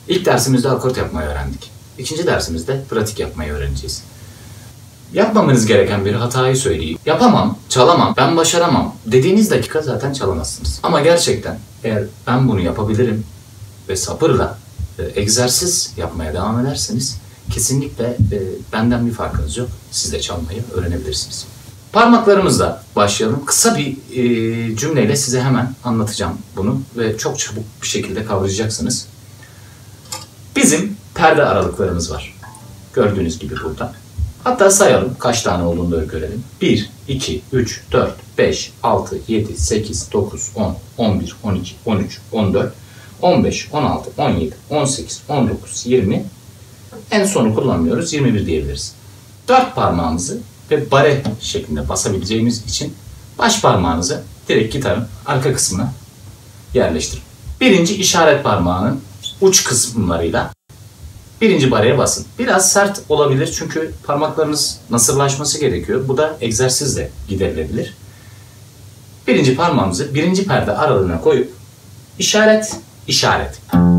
İlk dersimizde akort yapmayı öğrendik. İkinci dersimizde pratik yapmayı öğreneceğiz. Yapmamanız gereken bir hatayı söyleyeyim. Yapamam, çalamam, ben başaramam dediğiniz dakika zaten çalamazsınız. Ama gerçekten eğer ben bunu yapabilirim ve sabırla egzersiz yapmaya devam ederseniz kesinlikle benden bir farkınız yok. Siz de çalmayı öğrenebilirsiniz. Parmaklarımızla başlayalım. Kısa bir cümleyle size hemen anlatacağım bunu ve çok çabuk bir şekilde kavrayacaksınız. Bizim perde aralıklarımız var. Gördüğünüz gibi burada. Hatta sayalım kaç tane olduğunu da görelim. 1, 2, 3, 4, 5, 6, 7, 8, 9, 10, 11, 12, 13, 14, 15, 16, 17, 18, 19, 20. En sonu kullanmıyoruz. 21 diyebiliriz. 4 parmağımızı ve bare şeklinde basabileceğimiz için baş parmağınızı direkt gitarın arka kısmına yerleştirin. Birinci işaret parmağının uç kısımlarıyla birinci bareye basın. Biraz sert olabilir çünkü parmaklarınız nasırlaşması gerekiyor. Bu da egzersizle giderilebilir. Birinci parmağımızı birinci perde aralığına koyup işaret, işaret.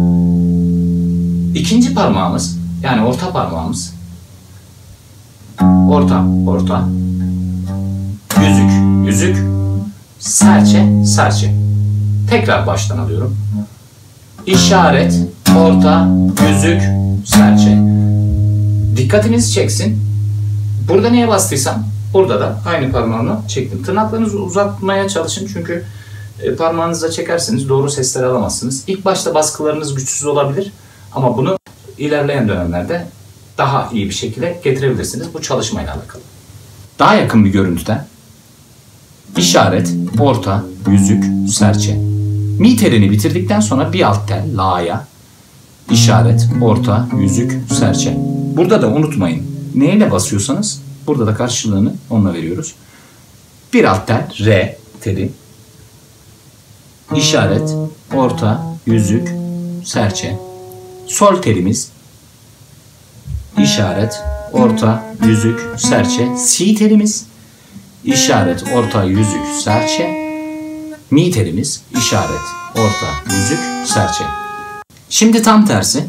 İkinci parmağımız yani orta parmağımız orta, orta, yüzük, yüzük, serçe, serçe. Tekrar baştan alıyorum. İşaret, orta, yüzük, serçe. Dikkatinizi çeksin. Burada neye bastıysam burada da aynı parmağımla çektim. Tırnaklarınızı uzatmaya çalışın çünkü parmağınızla çekerseniz doğru sesler alamazsınız. İlk başta baskılarınız güçsüz olabilir ama bunu ilerleyen dönemlerde daha iyi bir şekilde getirebilirsiniz. Bu çalışmayla alakalı. Daha yakın bir görüntüden işaret, orta, yüzük, serçe. Mi telini bitirdikten sonra bir alt tel la'ya işaret, orta, yüzük, serçe. Burada da unutmayın. Neyle basıyorsanız burada da karşılığını onunla veriyoruz. Bir alt tel re teli işaret, orta, yüzük, serçe. Sol telimiz işaret, orta, yüzük, serçe. Si telimiz işaret, orta, yüzük, serçe. Mi telimiz işaret, orta, yüzük, serçe. Şimdi tam tersi.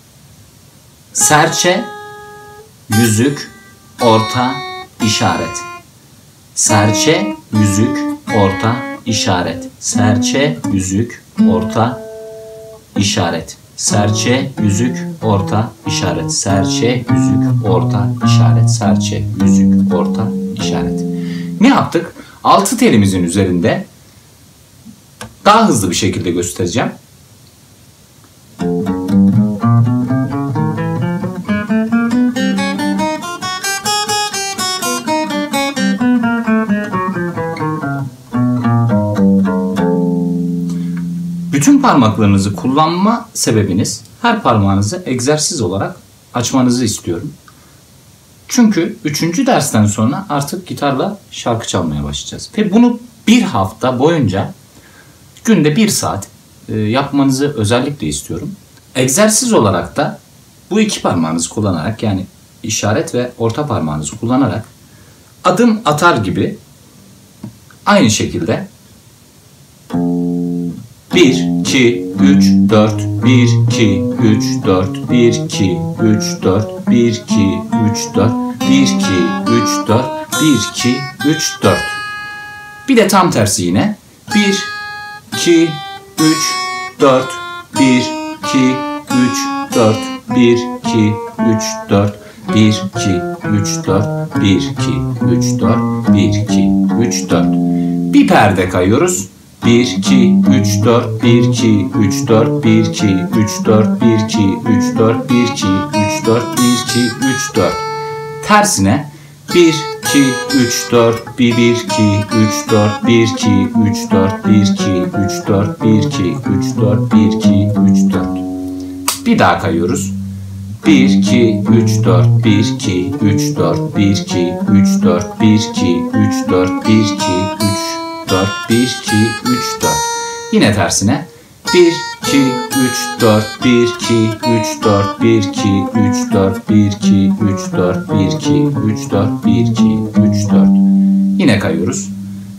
Serçe, yüzük, orta, işaret. Serçe, yüzük, orta, işaret. Serçe, yüzük, orta, işaret. Serçe, yüzük, orta, işaret. Serçe, yüzük, orta, işaret. Serçe, yüzük, orta, işaret. Ne yaptık? Altı telimizin üzerinde daha hızlı bir şekilde göstereceğim. Bütün parmaklarınızı kullanma sebebiniz her parmağınızı egzersiz olarak açmanızı istiyorum. Çünkü 3. dersten sonra artık gitarla şarkı çalmaya başlayacağız. Ve bunu bir hafta boyunca günde 1 saat yapmanızı özellikle istiyorum. Egzersiz olarak da bu iki parmağınızı kullanarak yani işaret ve orta parmağınızı kullanarak adım atar gibi aynı şekilde 1, 2, 3, 4, 1, 2, 3, 4, 1, 2, 3, 4, 1, 2, 3, 4, 1, 2, 3, 4, 1, 2, 3, 4. Bir de tam tersi yine. 1, 2, 3, 4, 1, 2, 3, 4, 1, 2, 3, 4, 1, 2, 3, 4, 1, 2, 3, 4, 1, 2, 3, 4. Bir perde kayıyoruz. 1, 2, 3, 4, 1, 2, 3, 4, 1, 2, 3, 4, 1, 2, 3, 4, 1, 2, 3, 4, 1, 2, 3, 4. Tersine 1, 2, 3, 4, 1, 1, 2, 3, 4, 1, 2, 3, 4, 1, 2, 3, 4, 1, 2, 3, 4, 1, 2, 3, 4. Bir daha kayıyoruz. 1, 2, 3, 4, 1, 2, 3, 4, 1, 2, 3, 4, 1, 2, 3, 4, 1, 2, 3, 4, 1, 2, 3, 4. Yine tersine. 1, 2, 3, 4, 1, 2, 3, 4, 1, 2, 3, 4, 1, 2, 3, 4, 1, 2, 3, 4, 1, 2, 3, 4. Yine kayıyoruz.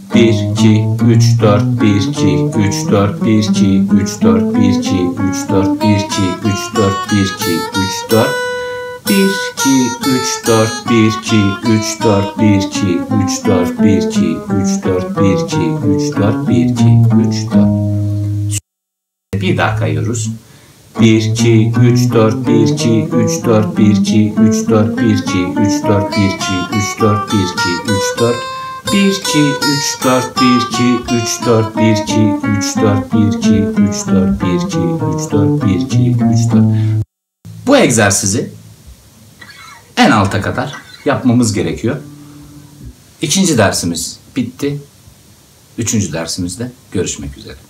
1, 2, 3, 4, 1, 2, 3, 4, 1, 2, 3, 4, 1, 2, 3, 4, 1, 2, 3, 4, 1, 2, 3, 4, 1, 2, 3, 4, 1, 2, 3, 4, 1, 2, 3, 4, 1, 2, 3, 4, 1, 2, 3, 4, 1, 2, 3, 4. Bir daha kayıyoruz. 1, 2, 3, 4, 1, 2, 3, 4, 1, 2, 3, 4, 1, 2, 3, 4, 1, 2, 3, 4, 1, 2, 3, 4, 1, 2, 3, 4, 1, 2, 3, 4, 1, 2, 3, 4, 1, 2, 3, 4, 1, 2, 3, 4, 1, 2, 3, 4. Bu egzersizi en alta kadar yapmamız gerekiyor. İkinci dersimiz bitti. Üçüncü dersimizde görüşmek üzere.